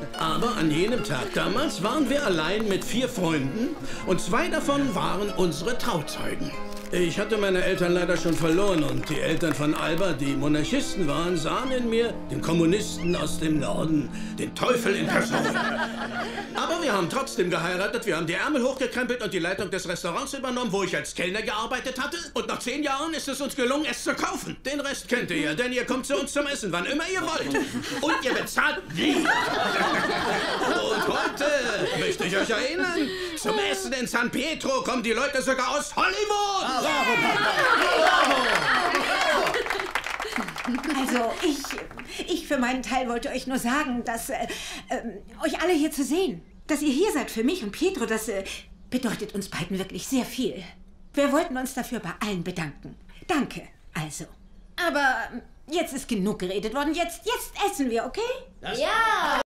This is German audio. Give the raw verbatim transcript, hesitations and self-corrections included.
Aber an jenem Tag damals waren wir allein mit vier Freunden und zwei davon waren unsere Trauzeugen. Ich hatte meine Eltern leider schon verloren und die Eltern von Alba, die Monarchisten waren, sahen in mir den Kommunisten aus dem Norden, den Teufel in Person. Aber wir haben trotzdem geheiratet, wir haben die Ärmel hochgekrempelt und die Leitung des Restaurants übernommen, wo ich als Kellner gearbeitet hatte. Und nach zehn Jahren ist es uns gelungen, es zu kaufen. Den Rest kennt ihr ja, denn ihr kommt zu uns zum Essen, wann immer ihr wollt. Und ihr bezahlt nie. Und heute möchte ich euch erinnern, zum Essen in San Pietro kommen die Leute sogar aus Hollywood. Bravo, Papa! Also, ich, ich für meinen Teil wollte euch nur sagen, dass äh, äh, euch alle hier zu sehen, dass ihr hier seid für mich und Pietro, das äh, bedeutet uns beiden wirklich sehr viel. Wir wollten uns dafür bei allen bedanken. Danke, also. Aber jetzt ist genug geredet worden. Jetzt, jetzt essen wir, okay? Das Ja!